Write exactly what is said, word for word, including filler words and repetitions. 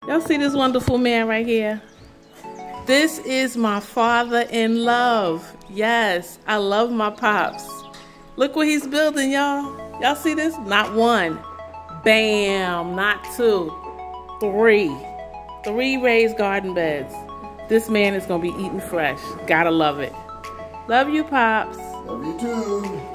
Y'all see this wonderful man right here? This is my father-in-love. Yes, I love my pops. Look what he's building, y'all. Y'all see this? Not one. Bam, not two. Three. Three raised garden beds. This man is gonna be eating fresh. Gotta love it. Love you, Pops. Love you too.